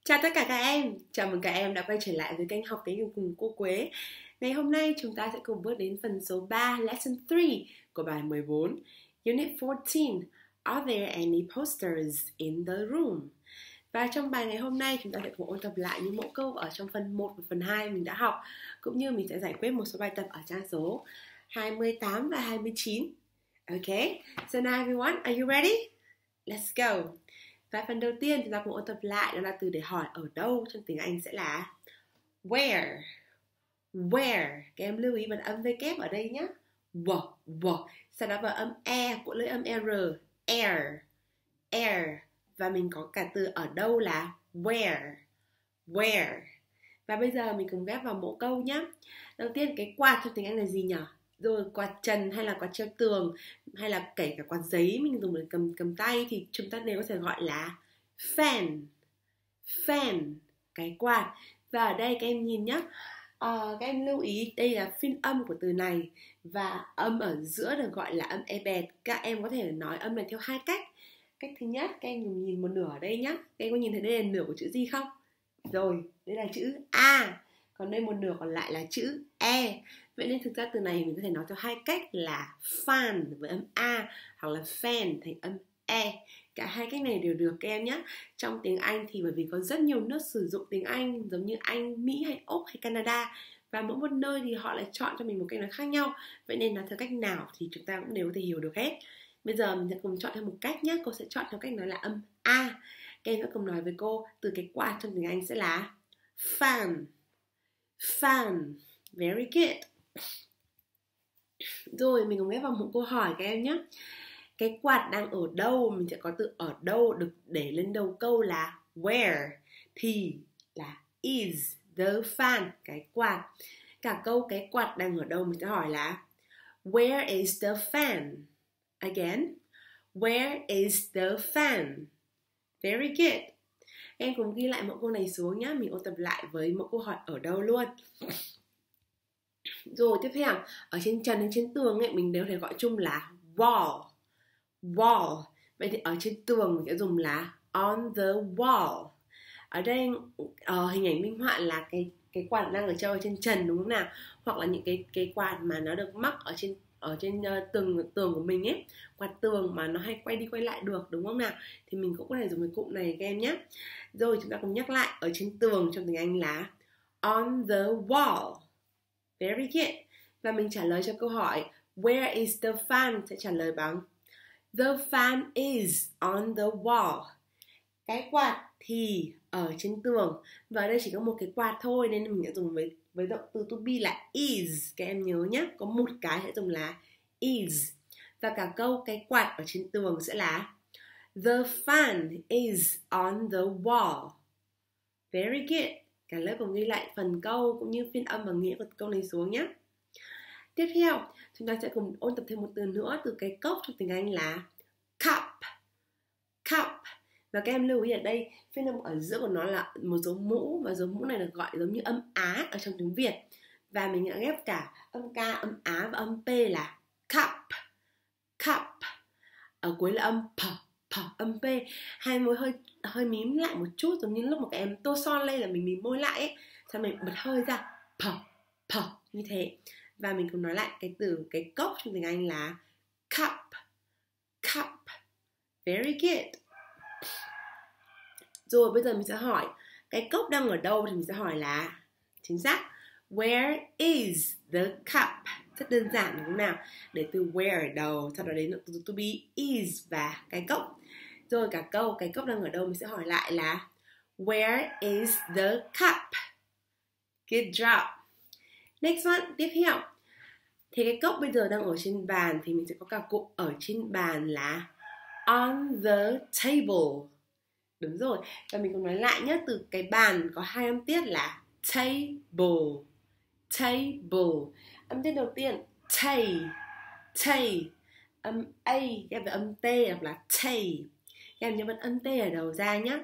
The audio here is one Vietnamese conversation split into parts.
Chào tất cả các em, chào mừng các em đã quay trở lại với kênh Học Tiếng Anh cùng cô Quế. Ngày hôm nay chúng ta sẽ cùng bước đến phần số 3, Lesson 3 của bài 14, Unit 14. Are there any posters in the room? Và trong bài ngày hôm nay chúng ta sẽ cùng ôn tập lại những mẫu câu ở trong phần 1 và phần 2 mình đã học, cũng như mình sẽ giải quyết một số bài tập ở trang số 28 và 29. Okay, so now everyone, are you ready? Let's go! Và phần đầu tiên chúng ta cùng ôn tập lại, đó là từ để hỏi ở đâu trong tiếng Anh sẽ là where. Where. Các em lưu ý phần âm V kép ở đây nhé. W. Sau đó vào âm E của lưỡi âm R. Air. Air. Và mình có cả từ ở đâu là where. Where. Và bây giờ mình cùng ghép vào mẫu câu nhé. Đầu tiên cái quạt trong tiếng Anh là gì nhỉ? Rồi quạt trần hay là quạt treo tường hay là kể cả quạt giấy mình dùng để cầm tay thì chúng ta đều có thể gọi là fan. Fan, cái quạt. Và ở đây các em nhìn nhé, các em lưu ý đây là phiên âm của từ này và âm ở giữa được gọi là âm e bẹt. Các em có thể nói âm này theo hai cách. Cách thứ nhất, các em nhìn một nửa ở đây nhé. Các em có nhìn thấy đây là nửa của chữ gì không? Rồi, đây là chữ A. Còn đây một nửa còn lại là chữ E. Vậy nên thực ra từ này mình có thể nói theo hai cách là fan với âm A hoặc là fan thành âm E. Cả hai cách này đều được các em nhé. Trong tiếng Anh thì bởi vì có rất nhiều nước sử dụng tiếng Anh giống như Anh, Mỹ hay Úc hay Canada, và mỗi một nơi thì họ lại chọn cho mình một cách nói khác nhau. Vậy nên là theo cách nào thì chúng ta cũng đều có thể hiểu được hết. Bây giờ mình sẽ cùng chọn theo một cách nhé. Cô sẽ chọn theo cách nói là âm A. Các em sẽ cùng nói với cô từ cái quạt trong tiếng Anh sẽ là fan. Fan. Very good. Rồi mình cùng ghép vào một câu hỏi các em nhé. Cái quạt đang ở đâu? Mình sẽ có từ ở đâu được để lên đầu câu là where. Thì là is the fan, cái quạt. Cả câu cái quạt đang ở đâu mình sẽ hỏi là where is the fan? Again, where is the fan? Very good. Em cùng ghi lại mẫu câu này xuống nhé. Mình ôn tập lại với mẫu câu hỏi ở đâu luôn. Rồi tiếp theo, ở trên trần hay trên tường ấy, mình đều thể gọi chung là wall. Wall. Vậy thì ở trên tường mình sẽ dùng là on the wall. Ở đây hình ảnh minh họa là cái quạt đang ở treo ở trên trần, đúng không nào? Hoặc là những cái quạt mà nó được mắc ở trên tường của mình ấy, quạt tường mà nó hay quay đi quay lại được, đúng không nào? Thì mình cũng có thể dùng cái cụm này các em nhé. Rồi chúng ta cùng nhắc lại, ở trên tường trong tiếng Anh là on the wall. Very good. Và mình trả lời cho câu hỏi where is the fan sẽ trả lời bằng the fan is on the wall. Cái quạt thì ở trên tường. Và ở đây chỉ có một cái quạt thôi nên mình sẽ dùng với động từ to be là is. Các em nhớ nhé, có một cái sẽ dùng là is. Và cả câu cái quạt ở trên tường sẽ là the fan is on the wall. Very good. Cả lớp cùng ghi lại phần câu cũng như phiên âm và nghĩa của câu này xuống nhé. Tiếp theo, chúng ta sẽ cùng ôn tập thêm một từ nữa. Từ cái cốc trong tiếng Anh là cup. Cup. Và các em lưu ý ở đây, phiên âm ở giữa của nó là một dấu mũ, và dấu mũ này được gọi giống như âm Á ở trong tiếng Việt. Và mình đã ghép cả âm K, âm Á và âm P là cup. Cup. Ở cuối là âm P, âm P. Hai môi hơi mím lại một chút, giống như lúc mà các em tô son lên là mình mím môi lại ấy. Xong mình bật hơi ra P, như thế. Và mình cùng nói lại cái từ cái cốc trong tiếng Anh là cup. Cup. Very good. Rồi bây giờ mình sẽ hỏi cái cốc đang ở đâu thì mình sẽ hỏi là chính xác where is the cup. Rất đơn giản đúng không nào? Để từ where ở đầu, sau đó đến từ to be is và cái cốc. Rồi cả câu cái cốc đang ở đâu mình sẽ hỏi lại là where is the cup. Good job. Next one, tiếp theo. Thì cái cốc bây giờ đang ở trên bàn thì mình sẽ có cả cụm ở trên bàn là on the table. Đúng rồi. Và mình cùng nói lại nhé, từ cái bàn có hai âm tiết là table. Table. Âm tiết đầu tiên tay. Âm A ghép với âm T hoặc là tay. Các em nhớ bật âm T ở đầu ra nhé.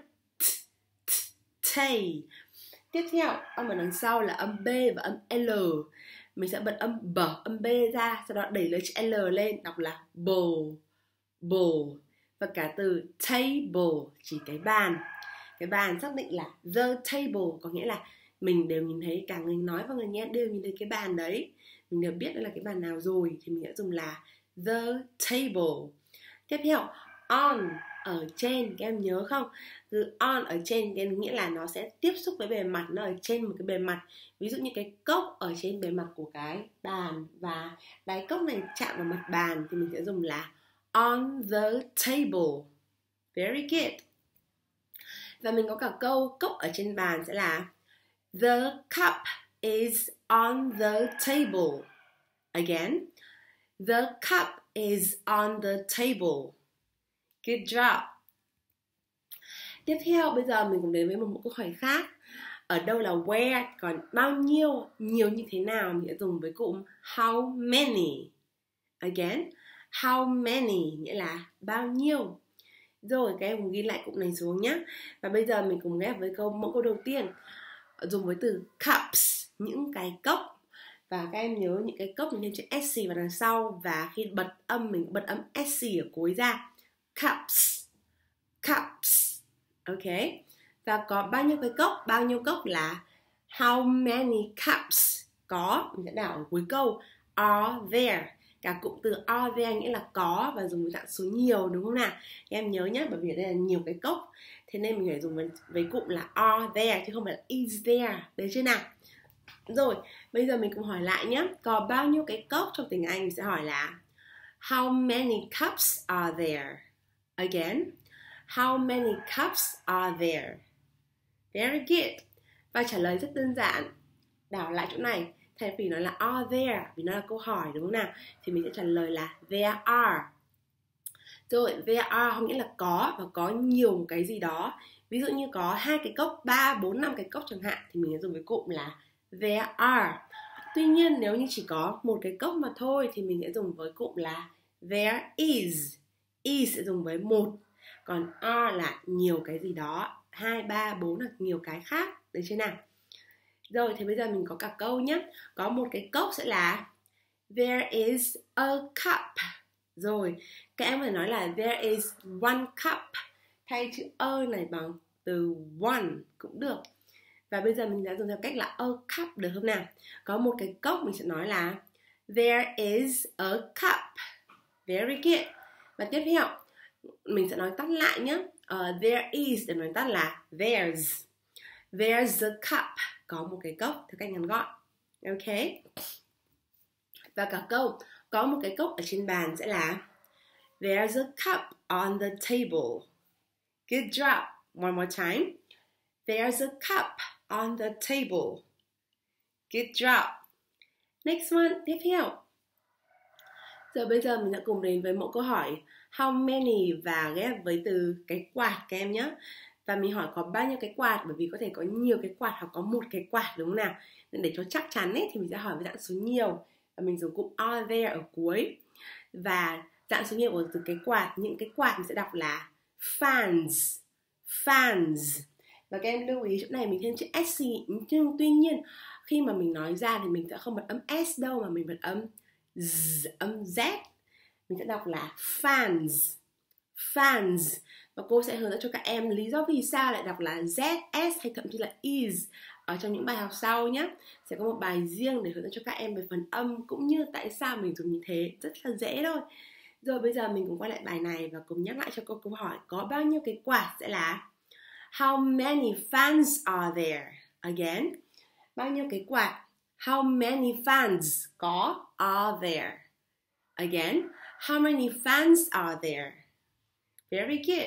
Tay. Tiếp theo, âm ở đằng sau là âm B và âm L. Mình sẽ bật âm B ra, sau đó đẩy lấy chữ L lên, đọc là bowl. Và cả từ table chỉ cái bàn. Cái bàn xác định là the table, có nghĩa là mình đều nhìn thấy, cả người nói và người nghe đều nhìn thấy cái bàn đấy, mình đều biết đó là cái bàn nào rồi, thì mình sẽ dùng là the table. Tiếp theo, on, ở trên, các em nhớ không? Từ on ở trên cái nghĩa là nó sẽ tiếp xúc với bề mặt, nó ở trên một cái bề mặt. Ví dụ như cái cốc ở trên bề mặt của cái bàn và đáy cốc này chạm vào mặt bàn thì mình sẽ dùng là on the table. Very good. Và mình có cả câu cốc ở trên bàn sẽ là the cup is on the table. Again, the cup is on the table. Good job. Tiếp theo bây giờ mình cũng đến với một câu hỏi khác. Ở đâu là where, còn bao nhiêu, nhiều như thế nào mình sẽ dùng với cụm how many. Again, how many nghĩa là bao nhiêu. Rồi các em cùng ghi lại cụm này xuống nhé. Và bây giờ mình cùng ghép với mẫu câu đầu tiên, dùng với từ cups, những cái cốc. Và các em nhớ những cái cốc mình thêm chữ SC vào đằng sau, và khi bật âm mình bật âm SC ở cuối ra. Cups, cups. Ok. Và có bao nhiêu cái cốc? Bao nhiêu cốc là how many cups. Có, mình sẽ đảo ở cuối câu are there. Cả cụm từ are there nghĩa là có và dùng với dạng số nhiều, đúng không nào? Các em nhớ nhé, bởi vì đây là nhiều cái cốc, thế nên mình phải dùng với cụm là are there chứ không phải là is there. Được chưa nào? Rồi, bây giờ mình cùng hỏi lại nhé. Có bao nhiêu cái cốc trong tiếng Anh? Mình sẽ hỏi là how many cups are there? Again, how many cups are there? Very good. Và trả lời rất đơn giản. Đảo lại chỗ này, thay vì nói là are there, vì nó là câu hỏi đúng không nào, thì mình sẽ trả lời là there are. Rồi, there are không nghĩa là có và có nhiều một cái gì đó. Ví dụ như có 2 cái cốc, 3, 4, 5 cái cốc chẳng hạn, thì mình sẽ dùng với cụm là there are. Tuy nhiên nếu như chỉ có một cái cốc mà thôi thì mình sẽ dùng với cụm là there is. Is sẽ dùng với một, còn are là nhiều cái gì đó, 2, 3, 4 là nhiều cái khác. Được chưa nào? Rồi thì bây giờ mình có cả câu nhé. Có một cái cốc sẽ là there is a cup. Rồi các em có thể nói là there is one cup, thay chữ a này bằng từ one cũng được. Và bây giờ mình đã dùng theo cách là a cup, được không nào? Có một cái cốc mình sẽ nói là there is a cup. Very good. Và tiếp theo mình sẽ nói tắt lại nhé. There is để nói tắt là there's. There's a cup. Có một cái cốc theo cách ngắn gọn. Ok. Và cả câu có một cái cốc ở trên bàn sẽ là there's a cup on the table. Good job. One more time. There's a cup on the table. Good job. Next one. Tiếp theo. Giờ bây giờ mình sẽ cùng đến với mẫu câu hỏi how many và ghép với từ cái quạt các em nhé. Và mình hỏi có bao nhiêu cái quạt, bởi vì có thể có nhiều cái quạt hoặc có một cái quạt, đúng không nào? Nên để cho chắc chắn ấy, thì mình sẽ hỏi với dạng số nhiều. Và mình dùng cụm are there ở cuối. Và dạng số nhiều của từ cái quạt, những cái quạt mình sẽ đọc là fans. Fans. Và các em lưu ý chỗ này mình thêm chữ SC. Nhưng tuy nhiên khi mà mình nói ra thì mình sẽ không bật âm S đâu, mà mình bật âm Z, âm Z. Mình sẽ đọc là fans. Fans. Và cô sẽ hướng dẫn cho các em lý do vì sao lại đọc là Z, S hay thậm chí là is ở trong những bài học sau nhé. Sẽ có một bài riêng để hướng dẫn cho các em về phần âm cũng như tại sao mình dùng như thế. Rất là dễ thôi. Rồi bây giờ mình cùng quay lại bài này và cùng nhắc lại cho cô câu hỏi có bao nhiêu cái quạt sẽ là how many fans are there? Again, bao nhiêu cái quạt? How many fans có are there? Again, how many fans are there? Very good.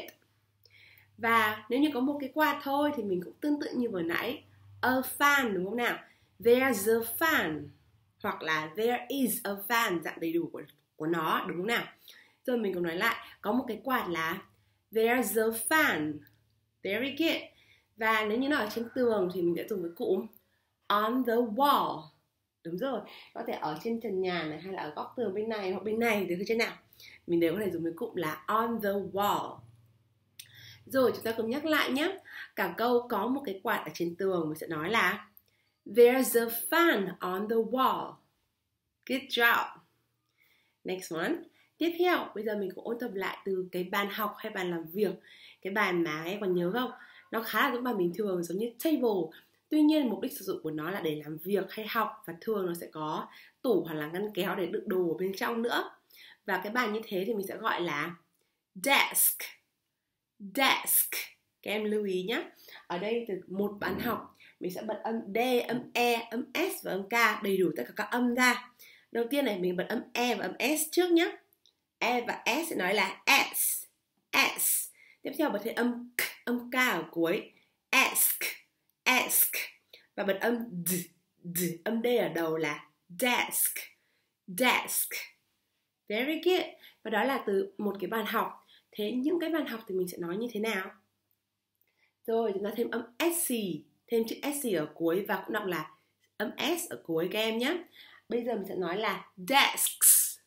Và nếu như có một cái quạt thôi thì mình cũng tương tự như vừa nãy, a fan, đúng không nào? There's a fan hoặc là there is a fan, dạng đầy đủ của nó, đúng không nào? Rồi mình cũng nói lại, có một cái quạt là there's a fan. Very good. Và nếu như nó ở trên tường thì mình sẽ dùng với cụm on the wall. Đúng rồi, có thể ở trên trần nhà này hay là ở góc tường bên này hoặc bên này, được chưa nào? Mình đều có thể dùng với cụm là on the wall. Rồi chúng ta cùng nhắc lại nhé. Cả câu có một cái quạt ở trên tường mình sẽ nói là there's a fan on the wall. Good job. Next one. Tiếp theo, bây giờ mình cũng ôn tập lại từ cái bàn học hay bàn làm việc. Cái bàn mà em còn nhớ không? Nó khá là giống bài bình thường, giống như table. Tuy nhiên mục đích sử dụng của nó là để làm việc hay học, và thường nó sẽ có tủ hoặc là ngăn kéo để đựng đồ ở bên trong nữa. Và cái bàn như thế thì mình sẽ gọi là desk. Desk. Các em lưu ý nhé. Ở đây từ một bàn học mình sẽ bật âm D, âm E, âm S và âm K, đầy đủ tất cả các âm ra. Đầu tiên này mình bật âm E và âm S trước nhé. E và S sẽ nói là S, S. Tiếp theo bật thêm âm K, âm K ở cuối, Esk, Esk. Và bật âm D, D, âm D ở đầu là desk, Desk. Very good. Và đó là từ một cái bàn học. Thế những cái bàn học thì mình sẽ nói như thế nào? Rồi chúng ta thêm âm SC, thêm chữ SC ở cuối và cũng đọc là âm S ở cuối các em nhé. Bây giờ mình sẽ nói là desks,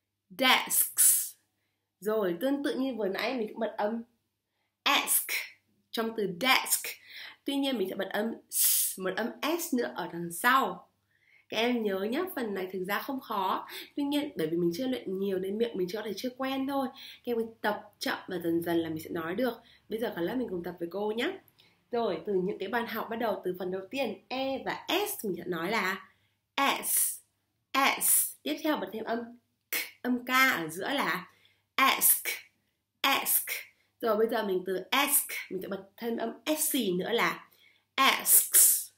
desks. Rồi tương tự như vừa nãy mình cũng bật âm ask trong từ desk. Tuy nhiên mình sẽ bật âm S, một âm S nữa ở đằng sau. Các em nhớ nhé, phần này thực ra không khó. Tuy nhiên bởi vì mình chưa luyện nhiều nên miệng mình chưa quen thôi. Các em tập chậm và dần dần là mình sẽ nói được. Bây giờ cả lớp mình cùng tập với cô nhé. Rồi từ những cái bàn học bắt đầu từ phần đầu tiên E và S mình sẽ nói là S, S. Tiếp theo bật thêm âm K, âm K ở giữa là ask, ask. Rồi bây giờ mình từ ask mình sẽ bật thêm âm SC nữa là asks,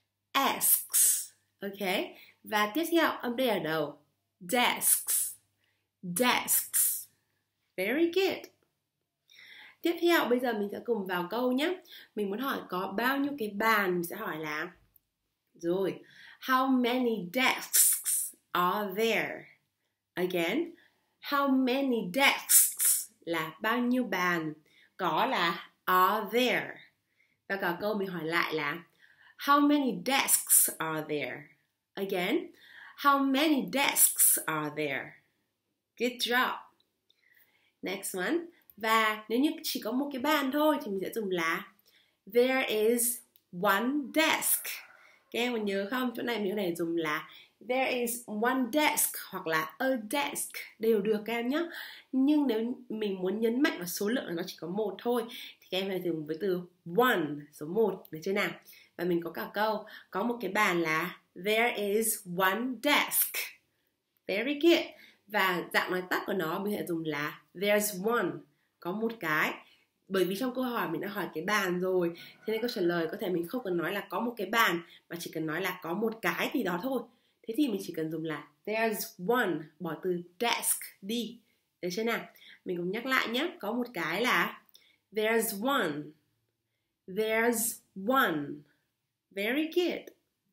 asks. Ok. Và tiếp theo âm D ở đầu, desks, desks. Very good. Tiếp theo bây giờ mình sẽ cùng vào câu nhé. Mình muốn hỏi có bao nhiêu cái bàn, mình sẽ hỏi là rồi, how many desks are there? Again, how many desks là bao nhiêu bàn, có là are there. Và cả câu mình hỏi lại là how many desks are there? Again, how many desks are there? Good job. Next one. Và nếu như chỉ có một cái bàn thôi thì mình sẽ dùng là there is one desk. Các em còn nhớ không? Chỗ này mình có thể dùng là there is one desk hoặc là a desk đều được các em nhé. Nhưng nếu mình muốn nhấn mạnh vào số lượng là nó chỉ có một thôi thì các em phải dùng với từ one, số 1, được chưa nào? Và mình có cả câu có một cái bàn là there is one desk. Very good. Và dạng nói tắt của nó mình sẽ dùng là there's one, có một cái. Bởi vì trong câu hỏi mình đã hỏi cái bàn rồi, thế nên câu trả lời có thể mình không cần nói là có một cái bàn mà chỉ cần nói là có một cái gì đó thôi. Thế thì mình chỉ cần dùng là there's one, bỏ từ desk đi. Được chưa nào? Mình cùng nhắc lại nhé. Có một cái là there's one, there's one. Very good.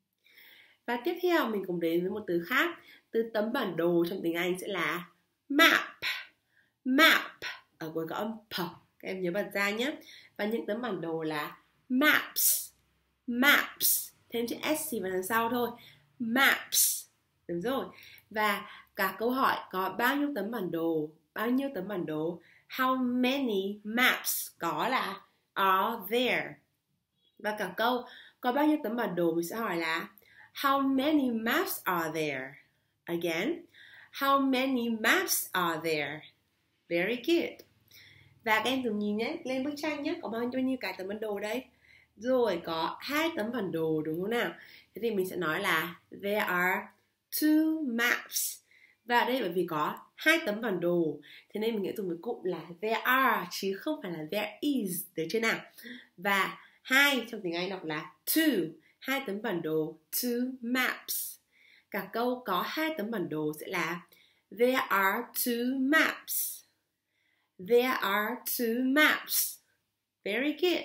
Và tiếp theo mình cùng đến với một từ khác. Từ tấm bản đồ trong tiếng Anh sẽ là map, map. Ở cuối có âm p, các em nhớ bật ra nhé. Và những tấm bản đồ là maps, maps. Thêm chữ SC vào đằng sau thôi, maps. Đúng rồi. Và cả câu hỏi có bao nhiêu tấm bản đồ, bao nhiêu tấm bản đồ. How many maps, có là are there. Và cả câu có bao nhiêu tấm bản đồ mình sẽ hỏi là how many maps are there? Again, how many maps are there? Very good. Và các em cùng nhìn nhé, lên bức tranh nhé, có bao nhiêu cái tấm bản đồ đây? Rồi có 2 tấm bản đồ đúng không nào? Thế thì mình sẽ nói là there are 2 maps. Và ở đây bởi vì có 2 tấm bản đồ, thế nên mình sẽ dùng với cụm là there are chứ không phải là there is, được chưa nào? Và 2 trong tiếng Anh đọc là two, 2 tấm bản đồ, 2 maps. Cả câu có 2 tấm bản đồ sẽ là there are 2 maps. There are 2 maps. Very good.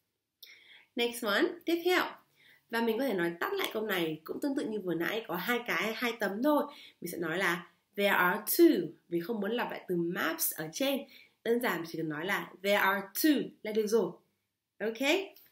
Next one, tiếp theo. Và mình có thể nói tắt lại câu này cũng tương tự như vừa nãy, có 2 tấm thôi. Mình sẽ nói là there are 2 vì không muốn lặp lại từ maps ở trên. Đơn giản chỉ cần nói là there are 2 là được rồi. Ok.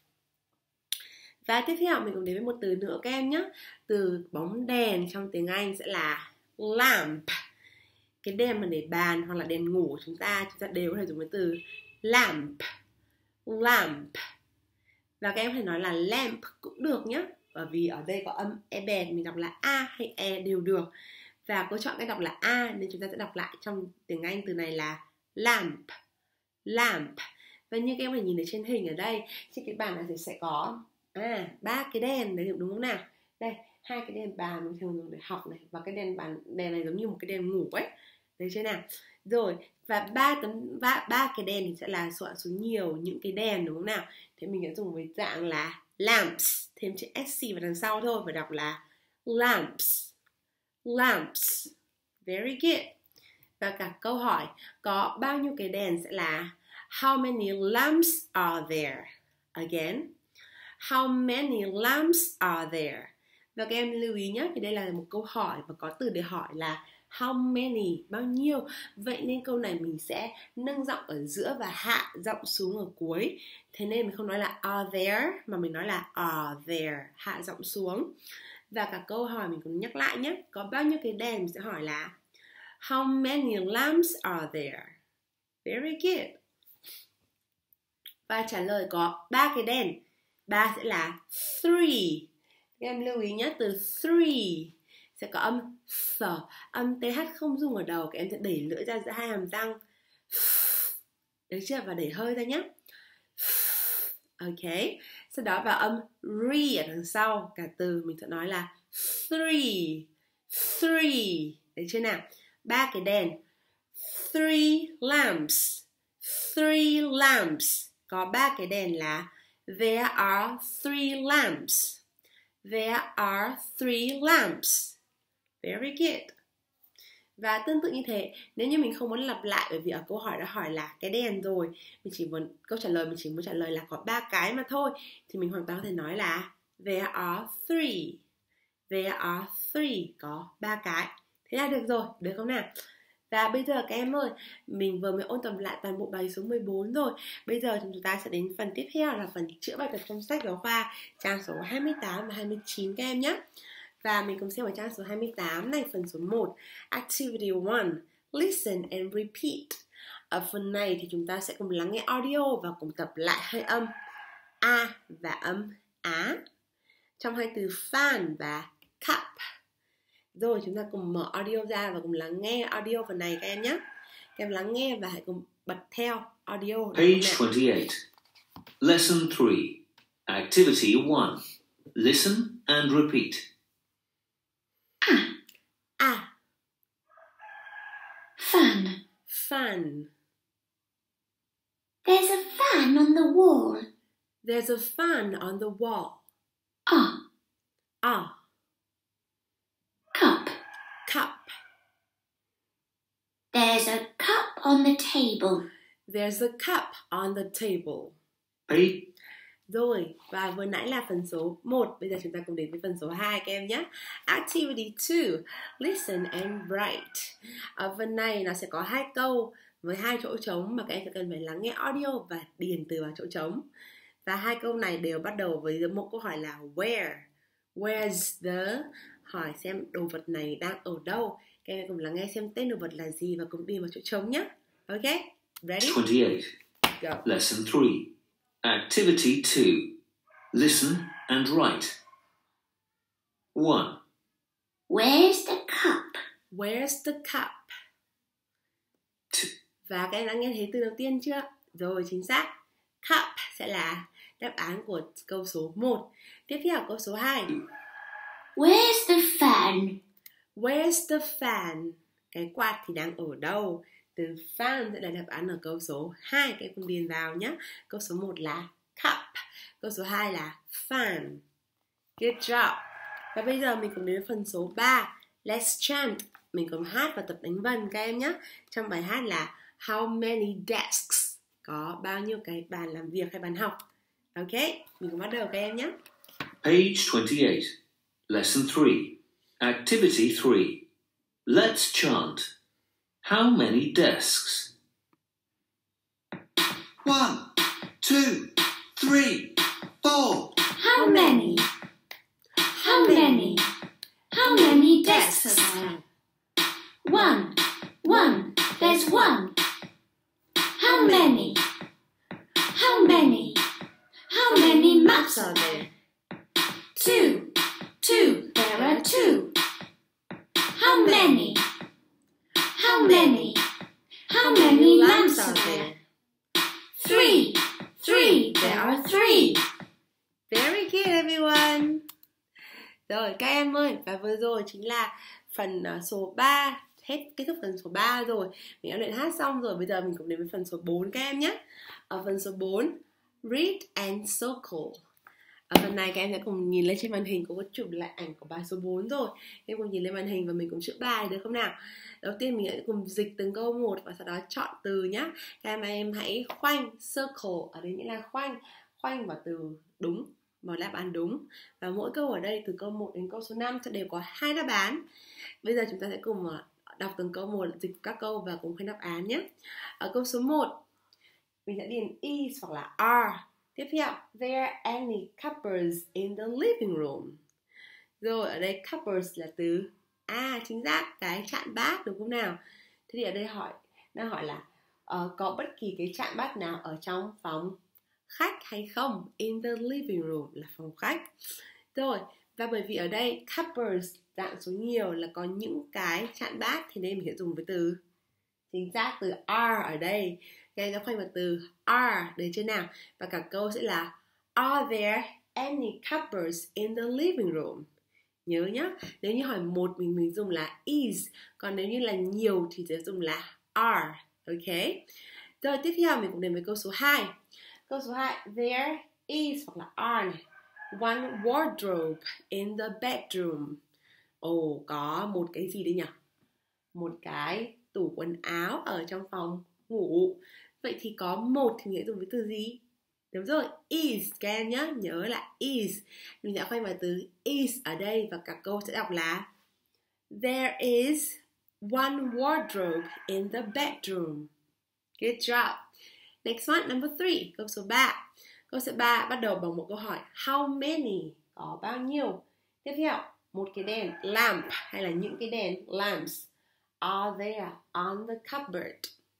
Và tiếp theo mình cùng đến với một từ nữa các em nhé. Từ bóng đèn trong tiếng Anh sẽ là lamp. Cái đèn mà để bàn hoặc là đèn ngủ của chúng ta đều có thể dùng với từ lamp, lamp. Và các em có thể nói là lamp cũng được nhé. Bởi vì ở đây có âm e bèn, mình đọc là A hay E đều được. Và cô chọn cách đọc là A nên chúng ta sẽ đọc lại trong tiếng Anh từ này là lamp, lamp. Và như các em có nhìn thấy trên hình ở đây, trên cái bàn này thì sẽ có 3 cái đèn đấy, đúng không nào? Đây, 2 cái đèn bàn mình thường dùng để học này, và cái đèn này giống như một cái đèn ngủ ấy. Đấy chưa nào? Rồi, và ba cái đèn thì sẽ là số nhiều những cái đèn, đúng không nào? Thế mình sẽ dùng với dạng là lamps, thêm chữ sc vào đằng sau thôi, và đọc là lamps. Lamps. Very good. Và cả câu hỏi có bao nhiêu cái đèn sẽ là how many lamps are there? Again, how many lamps are there? Và các em lưu ý nhé, thì đây là một câu hỏi và có từ để hỏi là how many, bao nhiêu. Vậy nên câu này mình sẽ nâng giọng ở giữa và hạ giọng xuống ở cuối. Thế nên mình không nói là are there, mà mình nói là are there, hạ giọng xuống. Và cả câu hỏi mình cũng nhắc lại nhé, có bao nhiêu cái đèn, mình sẽ hỏi là how many lamps are there? Very good. Và trả lời có 3 cái đèn. 3 sẽ là 3. Các em lưu ý nhé, từ 3 sẽ có âm th. Âm th không dùng ở đầu, các em sẽ đẩy lưỡi ra giữa hai hàm răng. Được chưa? Và đẩy hơi ra nhé. Ok. Sau đó vào âm re ở đằng sau cả từ, mình sẽ nói là 3. Được chưa nào? 3 cái đèn. 3 lamps. 3 lamps. Có 3 cái đèn là there are 3 lamps. There are 3 lamps. Very good. Và tương tự như thế, nếu như mình không muốn lặp lại, bởi vì ở câu hỏi đã hỏi là cái đèn rồi, câu trả lời mình chỉ muốn trả lời là có 3 cái mà thôi, thì mình hoàn toàn có thể nói là there are 3. There are 3, có 3 cái. Thế là được rồi, được không nào? Và bây giờ các em ơi, mình vừa mới ôn tập lại toàn bộ bài số 14 rồi. Bây giờ chúng ta sẽ đến phần tiếp theo là phần chữa bài tập trong sách giáo khoa, trang số 28 và 29 các em nhé. Và mình cùng xem ở trang số 28 này, phần số 1, Activity 1, Listen and Repeat. Ở phần này thì chúng ta sẽ cùng lắng nghe audio và cùng tập lại hai âm A và âm Á trong hai từ fan và cup. Rồi chúng ta cùng mở audio ra và cùng lắng nghe audio phần này các em nhé. Các em lắng nghe và hãy cùng bật theo audio. Page 28. Lesson 3. Activity 1. Listen and repeat. A. Fan. Fan. There's a fan on the wall. There's a fan on the wall. A. Cup. Cup. There's a cup on the table. There's a cup on the table. A. Rồi, và vừa nãy là phần số 1, bây giờ chúng ta cùng đến với phần số 2 các em nhé. Activity 2, Listen and Write. Ở phần này nó sẽ có 2 câu với 2 chỗ trống mà các em sẽ cần phải lắng nghe audio và điền từ vào chỗ trống. Và 2 câu này đều bắt đầu với một câu hỏi là where. Where's the, hỏi xem đồ vật này đang ở đâu. Các em cùng lắng nghe xem tên đồ vật là gì và cùng điền vào chỗ trống nhé. Ok, ready? 28. Go. Lesson 3. Activity 2. Listen and write. 1. Where's the cup? Where's the cup? 2. Và các em đã nghe thấy từ đầu tiên chưa? Rồi, chính xác. Cup sẽ là đáp án của câu số 1. Tiếp theo câu số 2. Where's the fan? Where's the fan? Cái quạt thì đang ở đâu? Từ fan sẽ là đáp án ở câu số 2. Các em cùng điền vào nhé. Câu số 1 là cup. Câu số 2 là fan. Good job. Và bây giờ mình cùng đến với phần số 3. Let's chant. Mình cùng hát và tập đánh vần các em nhé. Trong bài hát là How many desks? Có bao nhiêu cái bàn làm việc hay bàn học? Ok, mình cùng bắt đầu các em nhé. Page 28. Lesson 3. Activity 3. Let's chant. How many desks? 1, 2, 3, 4. How many? How many? How many desks are there? One. There's one. How many? How many? How many maps are there? Two. There are two. How many? How many? How many lamps are there? Three. Rồi các em ơi, và vừa rồi chính là phần số 3, kết thúc phần số 3 rồi. Mình đã luyện hát xong rồi, bây giờ mình cũng đến với phần số 4 các em nhé. Ở phần số 4, read and circle. Ở phần này các em sẽ cùng nhìn lên trên màn hình, có chụp lại ảnh của bài số 4 rồi. Các em cùng nhìn lên màn hình và mình cùng chữa bài được không nào? Đầu tiên mình sẽ cùng dịch từng câu một và sau đó chọn từ nhé. Các em hãy khoanh, circle, ở đây nghĩa là khoanh vào từ đúng, vào đáp án đúng. Và mỗi câu ở đây từ câu 1 đến câu số 5 sẽ đều có 2 đáp án. Bây giờ chúng ta sẽ cùng đọc từng câu một, dịch các câu và cùng khoanh đáp án nhé. Ở câu số 1 mình sẽ điền is hoặc là are. Tiếp theo, there are any cupboards in the living room. Rồi ở đây cupboards là từ chính xác, cái chạn bát đúng không nào? Thế thì ở đây đang hỏi là có bất kỳ cái chạn bát nào ở trong phòng khách hay không? In the living room là phòng khách. Rồi, và bởi vì ở đây cupboards dạng số nhiều là có những cái chạn bát, thì nên mình sẽ dùng với từ chính xác, từ are ở đây. Các em đã khoanh vào từ are để trên nào. Và cả câu sẽ là are there any cupboards in the living room? Nhớ nhá, nếu như hỏi một mình dùng là is, còn nếu như là nhiều thì sẽ dùng là are. Ok. Rồi tiếp theo mình cũng đến với câu số 2. Câu số 2, there is hoặc là are này, one wardrobe in the bedroom. Có một cái gì đây nhỉ? Một cái tủ quần áo ở trong phòng ngủ. Vậy thì có một thì mình sẽ dùng với từ gì? Đúng rồi, is các em nhé, nhớ là is. Mình đã khoanh vào từ is ở đây và cả câu sẽ đọc là there is one wardrobe in the bedroom. Good job. Next one, number 3, câu số 3. Câu số 3 bắt đầu bằng một câu hỏi how many, có bao nhiêu. Tiếp theo, một cái đèn lamp hay là những cái đèn lamps are there on the cupboard.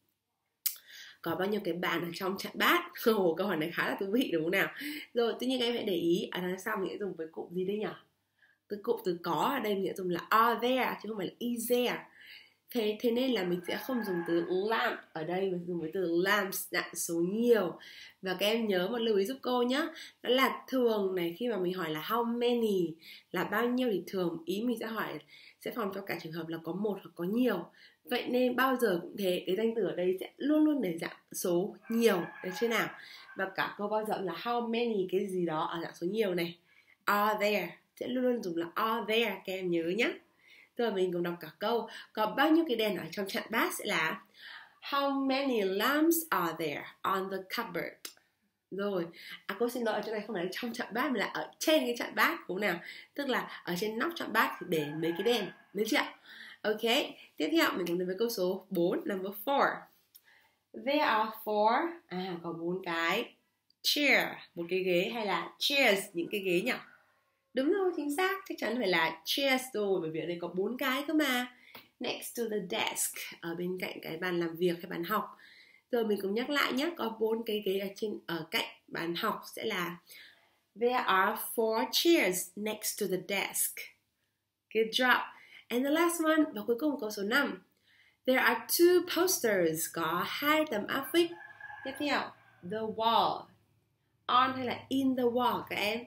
Có bao nhiêu cái bàn ở trong chạn bát? Câu hỏi này khá là thú vị đúng không nào? Rồi, tuy nhiên các em hãy để ý ở đằng sau mình sẽ dùng với cụm gì đây nhỉ? Cụm từ có ở đây mình sẽ dùng là are there chứ không phải là is there. Thế nên là mình sẽ không dùng từ lamp ở đây mà dùng với từ lamps dạng số nhiều. Và các em nhớ một lưu ý giúp cô nhé, đó là thường này, khi mà mình hỏi là how many là bao nhiêu thì thường ý mình sẽ phòng cho cả trường hợp là có một hoặc có nhiều. Vậy nên bao giờ cũng thế, cái danh từ ở đây sẽ luôn luôn để dạng số nhiều, được chưa nào? Và cả câu bao giờ là how many cái gì đó ở dạng số nhiều này, are there sẽ luôn luôn dùng là are there, các em nhớ nhé. Rồi mình cùng đọc cả câu. Có bao nhiêu cái đèn ở trong chạn bát sẽ là how many lamps are there on the cupboard. Rồi, cô xin lỗi, ở chỗ này không phải là trong chạn bát mà là ở trên cái chạn bát, đúng không nào? Tức là ở trên nóc chạn bát thì để mấy cái đèn, được chưa? Ok, tiếp theo mình cùng đến với câu số 4, number 4. There are 4, có 4 cái chair, một cái ghế, hay là chairs, những cái ghế nhỉ? Đúng rồi, chính xác, chắc chắn phải là chairs rồi, bởi vì ở đây có 4 cái cơ mà. Next to the desk, ở bên cạnh cái bàn làm việc hay bàn học. Rồi mình cùng nhắc lại nhé, có 4 cái ghế ở cạnh bàn học sẽ là there are 4 chairs next to the desk. Good job. And the last one, và cuối cùng câu số 5. There are 2 posters, có 2 tấm áp phích. Tiếp theo, the wall, on hay là in the wall các em?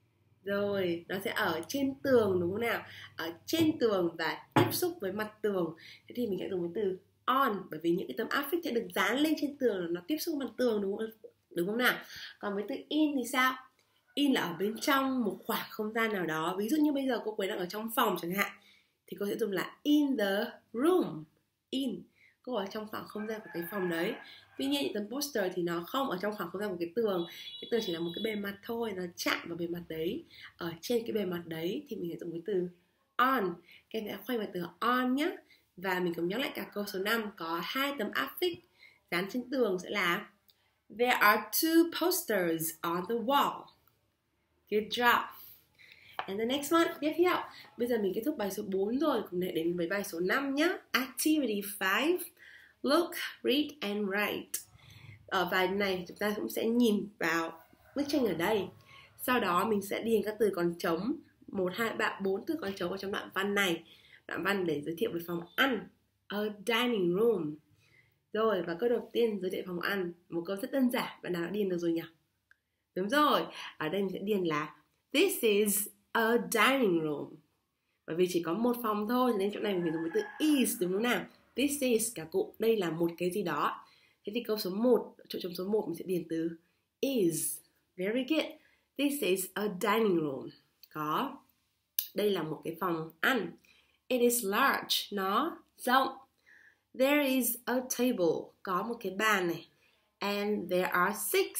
Rồi, nó sẽ ở trên tường đúng không nào? Ở trên tường và tiếp xúc với mặt tường. Thế thì mình sẽ dùng với từ on, bởi vì những cái tấm áp phích sẽ được dán lên trên tường là nó tiếp xúc với mặt tường đúng không nào? Còn với từ in thì sao? In là ở bên trong một khoảng không gian nào đó. Ví dụ như bây giờ cô Quế đang ở trong phòng chẳng hạn, thì cô sẽ dùng là in the room. In, cô ở trong khoảng không gian của cái phòng đấy. Tuy nhiên những tấm poster thì nó không ở trong khoảng không gian của cái tường. Cái tường chỉ là một cái bề mặt thôi, nó chạm vào bề mặt đấy. Ở trên cái bề mặt đấy thì mình sẽ dùng cái từ on. Các em sẽ khoanh vào từ on nhé. Và mình cũng nhắc lại cả câu số 5, có 2 tấm áp phích dán trên tường sẽ là there are 2 posters on the wall. Good job. And the next one, tiếp theo. Bây giờ mình kết thúc bài số 4 rồi, cùng đến với bài số 5 nhé. Activity 5. Look, read and write. Ở bài này chúng ta cũng sẽ nhìn vào bức tranh ở đây. Sau đó mình sẽ điền các từ còn trống 1, 2, 3, 4 từ còn trống ở trong đoạn văn này. Đoạn văn để giới thiệu về phòng ăn, a dining room. Rồi, và câu đầu tiên giới thiệu phòng ăn, một câu rất đơn giản, bạn nào đã điền được rồi nhỉ? Đúng rồi, ở đây mình sẽ điền là this is a dining room. Bởi vì chỉ có một phòng thôi nên chỗ này mình dùng với từ is, đúng không nào? This is cả cụm, đây là một cái gì đó. Thế thì câu số 1, chỗ trống số 1 mình sẽ điền từ is. Very good. This is a dining room. Có. Đây là một cái phòng ăn. It is large. Nó rộng. There is a table. Có một cái bàn này. And there are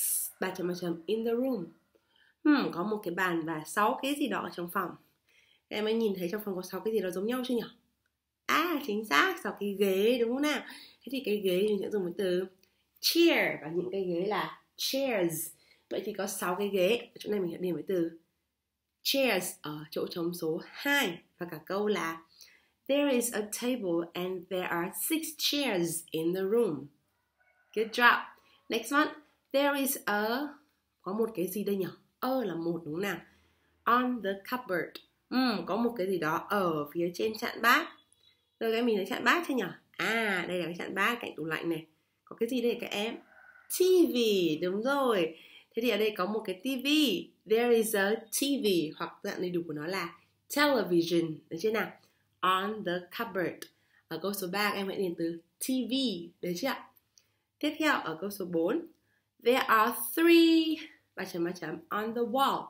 6 in the room. Có một cái bàn và 6 cái gì đó ở trong phòng. Em ấy nhìn thấy trong phòng có 6 cái gì đó giống nhau chưa nhỉ? Chính xác, 6 cái ghế, đúng không nào? Thế thì cái ghế mình sẽ dùng với từ chair, và những cái ghế là chairs. Vậy thì có 6 cái ghế. Ở chỗ này mình sẽ điền với từ chairs ở chỗ trống số 2. Và cả câu là there is a table and there are 6 chairs in the room. Good job. Next one. There is a, có một cái gì đây nhỉ? Là một, đúng không nào? On the cupboard. Có một cái gì đó ở phía trên chạn bát. Rồi các em nhìn thấy chạn bát chưa nhỉ? Đây là cái chạn bát cạnh tủ lạnh này. Có cái gì đây các em? TV, đúng rồi. Thế thì ở đây có một cái TV. There is a TV, hoặc dạng đầy đủ của nó là television, được chưa nào? On the cupboard. Ở câu số 3 các em hãy điền từ TV, được chưa ạ? Tiếp theo ở câu số 4. There are 3 on the wall.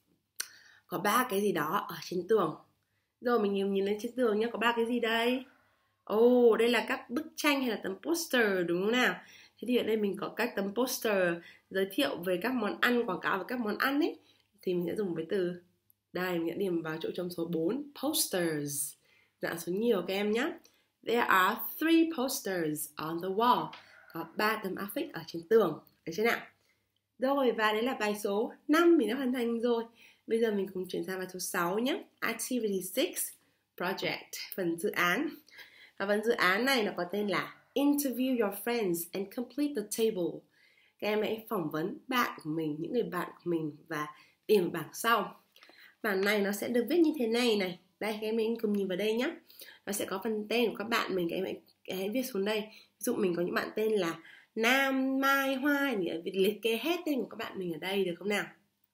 Có 3 cái gì đó ở trên tường. Rồi mình nhìn lên trên tường nhé, có 3 cái gì đây? Đây là các bức tranh hay là tấm poster, đúng không nào? Thế thì ở đây mình có các tấm poster giới thiệu về các món ăn, quảng cáo về các món ăn ấy. Thì mình sẽ dùng với từ, đây mình sẽ điền vào chỗ trống số 4, posters. Dạng số nhiều các em nhé. There are 3 posters on the wall. Có 3 tấm áp phích ở trên tường, được chưa nào? Rồi, và đấy là bài số 5 mình đã hoàn thành rồi. Bây giờ mình cùng chuyển sang bài số 6 nhé. Activity 6, project, phần dự án. Và phần dự án này nó có tên là Interview your friends and complete the table. Các em hãy phỏng vấn bạn của mình, những người bạn của mình, và điền bảng sau. Bảng này nó sẽ được viết như thế này này. Đây, các em hãy cùng nhìn vào đây nhé. Nó sẽ có phần tên của các bạn mình, các em hãy viết xuống đây. Ví dụ mình có những bạn tên là Nam, Mai, Hoa, thì liệt kê hết tên của các bạn mình ở đây, được không nào?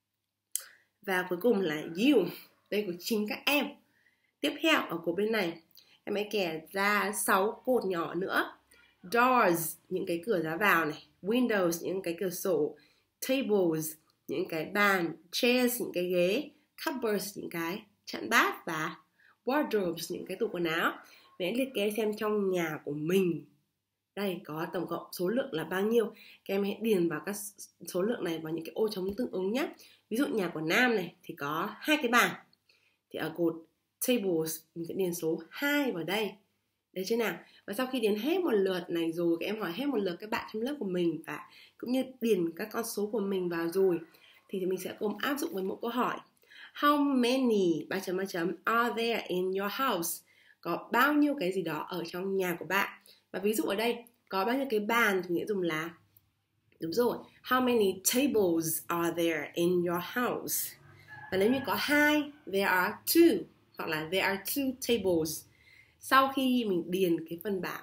Và cuối cùng là you, đây của chính các em. Tiếp theo ở cột bên này, em hãy kẻ ra 6 cột nhỏ nữa. Doors, những cái cửa ra vào này. Windows, những cái cửa sổ. Tables, những cái bàn. Chairs, những cái ghế. Cupboards, những cái chặn bát. Và wardrobes, những cái tủ quần áo. Mình liệt kê xem trong nhà của mình đây có tổng cộng số lượng là bao nhiêu. Các em hãy điền vào các số lượng này vào những cái ô trống tương ứng nhé. Ví dụ nhà của Nam này thì có 2 cái bàn. Thì ở cột tables mình sẽ điền số 2 vào đây. Đấy chưa nào? Và sau khi điền hết một lượt này rồi, các em hỏi hết một lượt các bạn trong lớp của mình và cũng như điền các con số của mình vào rồi, thì mình sẽ cùng áp dụng với một câu hỏi. How many are there in your house? Có bao nhiêu cái gì đó ở trong nhà của bạn? Và ví dụ ở đây có bao nhiêu cái bàn thì nghĩa dùng là, đúng rồi, how many tables are there in your house? Và nếu như có 2, there are 2, hoặc là there are 2 tables. Sau khi mình điền cái phần bảng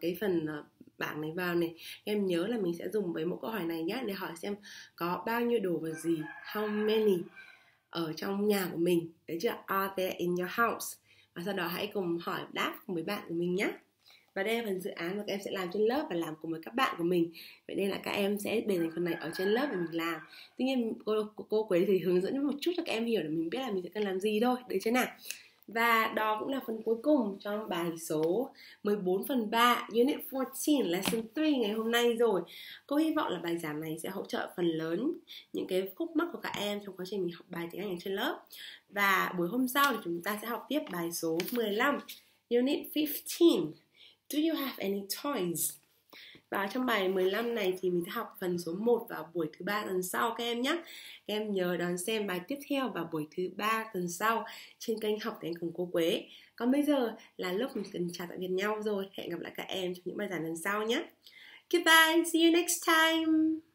bảng này vào này, em nhớ là mình sẽ dùng với một câu hỏi này nhé, để hỏi xem có bao nhiêu đồ vật gì, how many ở trong nhà của mình, đấy chưa? Are there in your house? Và sau đó hãy cùng hỏi đáp cùng với bạn của mình nhé. Và đây là phần dự án mà các em sẽ làm trên lớp và làm cùng với các bạn của mình. Vậy nên là các em sẽ để thành phần này ở trên lớp để mình làm. Tuy nhiên cô Quế thì hướng dẫn một chút cho các em hiểu để mình biết là mình sẽ cần làm gì thôi, được chưa nào? Và đó cũng là phần cuối cùng trong bài số 14 phần 3 Unit 14 Lesson 3 ngày hôm nay rồi. Cô hy vọng là bài giảng này sẽ hỗ trợ phần lớn những cái khúc mắc của các em trong quá trình mình học bài tiếng Anh trên lớp. Và buổi hôm sau thì chúng ta sẽ học tiếp bài số 15 Unit 15. Do you have any toys? Và trong bài 15 này thì mình sẽ học phần số 1 vào buổi thứ 3 tuần sau các em nhé. Các em nhớ đón xem bài tiếp theo vào buổi thứ 3 tuần sau trên kênh Học Tiếng Anh cùng cô Quế. Còn bây giờ là lúc mình cần chào tạm biệt nhau rồi. Hẹn gặp lại các em trong những bài giảng lần sau nhé. Goodbye, see you next time.